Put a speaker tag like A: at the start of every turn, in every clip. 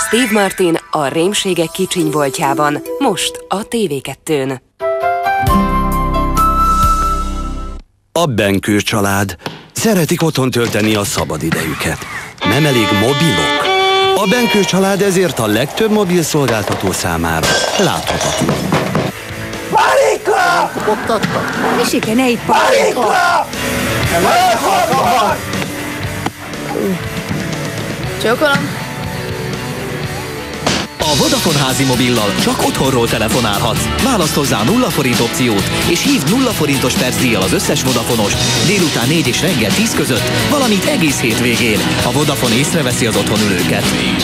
A: Steve Martin a rémségek kicsinyboltjában, most a TV2-n.
B: A Benkő család. Szeretik otthon tölteni a szabadidejüket. Nem elég mobilok? A Benkő család ezért a legtöbb mobil szolgáltató számára láthatatlan.
C: Marika! Kopogtatta?
D: Misike, ne itt
C: Marika!
E: Csókolom.
F: A Vodafone házi mobillal csak otthonról telefonálhatsz. Válaszd hozzá 0 forint opciót, és hívd 0 forintos percdíjjal az összes Vodafonos délután 4 és reggel 10 között, valamint egész hétvégén. A Vodafone észreveszi az otthonülőket.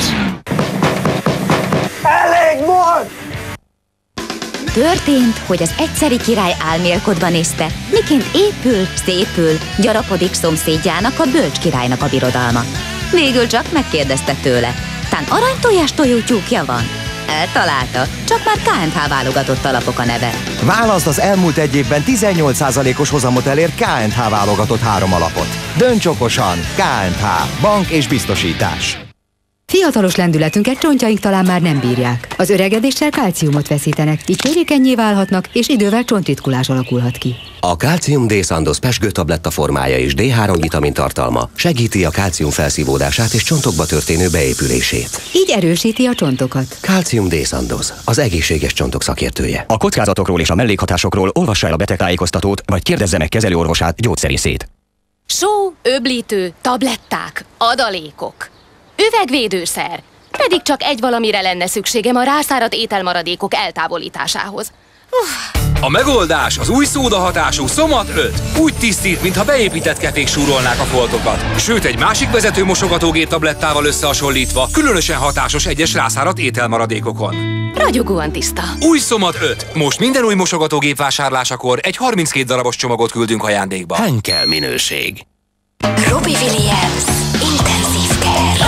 C: Elég volt!
D: Történt, hogy az egyszeri király álmélkodva nézte, miként épül, szépül, gyarapodik szomszédjának, a bölcs királynak a birodalma. Végül csak megkérdezte tőle, tán aranytojás tojótyúkja van? Eltalálta, csak már KNH válogatott alapok a neve.
G: Válaszd az elmúlt egy évben 18%-os hozamot elér KNH válogatott 3 alapot. Dönts okosan! KNH. Bank és biztosítás.
H: Fiatalos lendületünket csontjaink talán már nem bírják. Az öregedéssel kálciumot veszítenek, így törékennyé válhatnak, és idővel csontritkulás alakulhat ki.
I: A Calcium D-Sandoz pezsgőtabletta formája és D3 vitamin tartalma segíti a kálcium felszívódását és csontokba történő beépülését.
H: Így erősíti a csontokat.
I: Calcium D-Sandoz, az egészséges csontok szakértője.
F: A kockázatokról és a mellékhatásokról olvassa el a betegtájékoztatót, vagy kérdezze meg kezelőorvosát, gyógyszerészét.
E: Só, öblítő, tabletták, adalékok. Üvegvédőszer. Pedig csak egy valamire lenne szükségem a rászáradt ételmaradékok eltávolításához.
J: A megoldás az új szódahatású Somat 5. Úgy tisztít, mintha beépített kefék súrolnák a foltokat. Sőt, egy másik vezető mosogatógép tablettával összehasonlítva különösen hatásos egyes rászáradt ételmaradékokon.
E: Ragyogóan tiszta.
J: Új Somat 5. Most minden új mosogatógép vásárlásakor egy 32 darabos csomagot küldünk ajándékba.
I: Henkel minőség.
K: Robbie Williams. Intenzív care.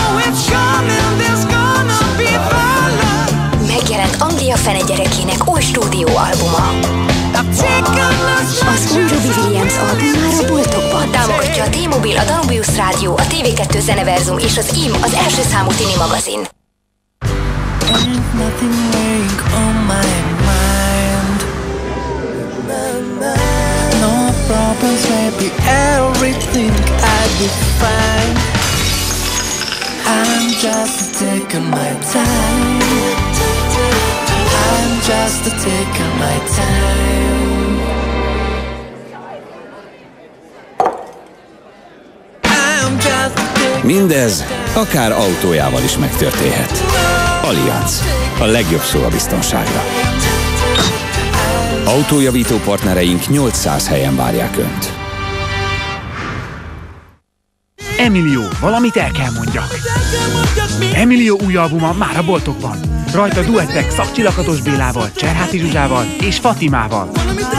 K: Megjelent Anglia fene gyerekének új stúdióalbuma. Az új Robbie Williams album már a boltokban. Támogatja a T-Mobile, a Danubius Rádió, a TV2 Zeneverzum és az IM, az első számú tini magazin.
L: Problems may be everything I define. I'm just taking my time. I'm just taking my time. I'm just
M: Mindez akár autójával is megtörténhet. Allianz, a legjobb szó a biztonságra. Autójavító partnereink 800 helyen várják Önt.
N: Emilio, valamit el kell mondjak. Emilio új albuma már a boltokban. Rajta duettek Szakcsilakatos Bélával, Cserháti Zsuzsával és Fatimával.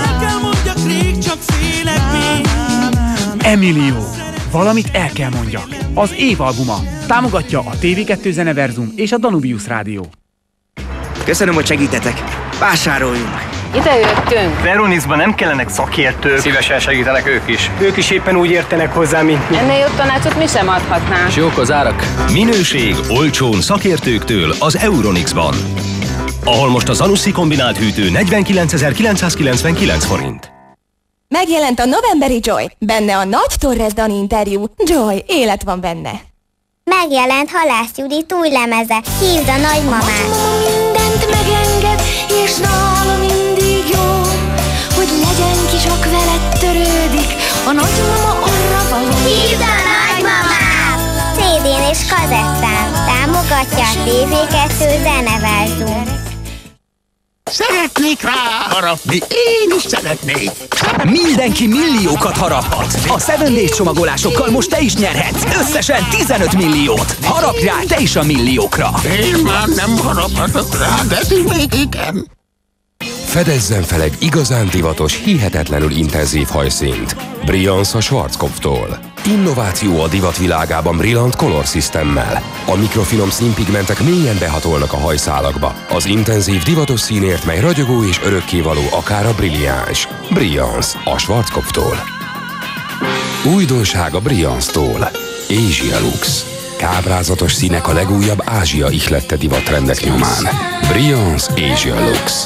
N: Emilio, valamit el kell mondjak. Az év albuma. Támogatja a TV2 Zeneverzum és a Danubius Rádió.
O: Köszönöm, hogy segítetek. Vásároljunk!
P: Ide jöttünk.
Q: Veronixban nem kellenek szakértők.
R: Szívesen segítenek ők is.
Q: Ők is éppen úgy értenek hozzá, mint mi.
P: Ennél jobb tanácsot mi sem adhatnánk.
R: És jók az árak.
S: Minőség olcsón szakértőktől az Euronixban. Ahol most a Zanussi kombinált hűtő 49.999 forint.
T: Megjelent a novemberi Joy. Benne a nagy Torres Dani interjú. Joy, élet van benne.
U: Megjelent Halász Judit új lemeze. Hívd a nagymamát.
V: Mindent megenged, és nála mindig jó, hogy legyen ki, csak veled törődik. A nagymama arra való.
U: Hívd a nagymamát! CD-n és kazettán. Támogatja a TV2 Zeneverzum.
W: Szeretnék rá harapni, én is szeretnék.
F: Mindenki milliókat haraphat. A 7 Days csomagolásokkal most te is nyerhetsz. Összesen 15 milliót. Harapj rá te is a milliókra.
W: Én már nem haraphatok rá, de ti még igen.
X: Fedezzen fel egy igazán divatos, hihetetlenül intenzív hajszínt. Brilliance a Schwarzkopftól. Innováció a divat világában brillant color systemmel. A mikrofinom színpigmentek mélyen behatolnak a hajszálakba. Az intenzív divatos színért, mely ragyogó és örökkévaló akár a brilliáns. Brilliance a Schwarzkopftól. Újdonság a Brilliance-tól. Asia Lux. Káprázatos színek a legújabb Ázsia ihlette divatrendek nyomán. Brilliance Asia Lux.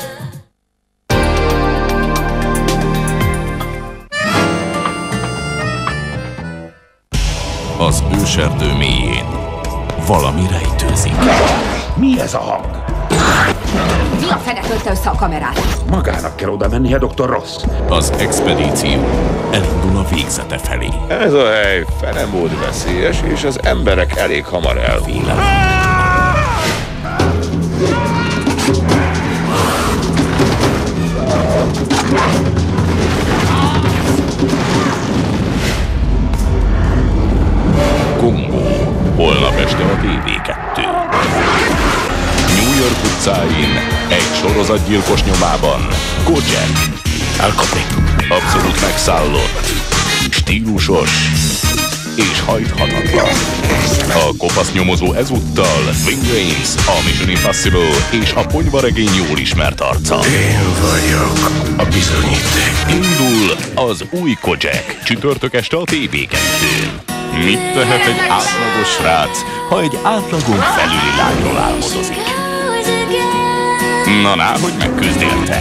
A: Az őserdő mélyén valami rejtőzik.
B: Mi ez a hang?
C: Mi a fene tölte össze a kamerát?
B: Magának kell oda mennie, Dr. Ross.
A: Az expedíció elindul a végzete felé.
D: Ez a hely fenemód veszélyes, és az emberek elég hamar elvégnek.
A: Kongó, holnap este a TV2. New York utcáin egy sorozatgyilkos nyomában Kojak. Elkapni. Abszolút megszállott, stílusos és hajthatatlan. A kopasz nyomozó ezúttal Ving Rhames, a Mission Impossible és a ponyvaregény jól ismert arca.
B: Én vagyok a bizonyíték.
A: Indul az új Kojak, csütörtök este a TV2-n. Mit tehet egy átlagos srác, ha egy átlagon felüli lányról álmodozik? Na, hogy megküzd érte.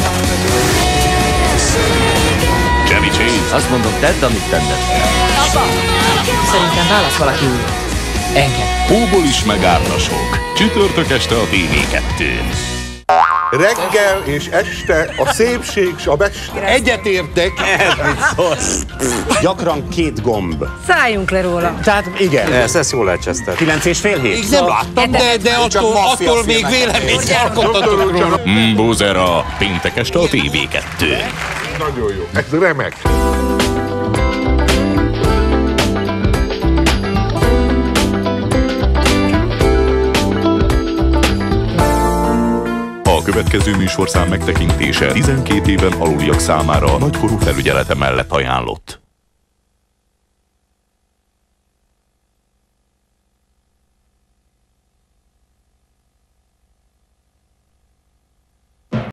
A: Chevy Chase.
R: Azt mondom, tedd, amit tenned. Szerintem válasz valaki új. Engem.
A: Hóból is megártasok. Csütörtök este a TV2-n.
D: Reggel és este a szépség s a beste.
Y: Egyetértek. Ez mit szólsz? Gyakran 2 gomb.
Z: Szálljunk le róla.
Y: Tehát igen. Ezt jól elcseszted. 9,5 hét. Így nem láttam, de attól még véleményt alkottatok róla.
A: Buzera, péntek este a TV2-n.
D: Nagyon jó. Ez remek.
A: A következő műsorszám megtekintése 12 éven aluliak számára nagykorú felügyelete mellett ajánlott.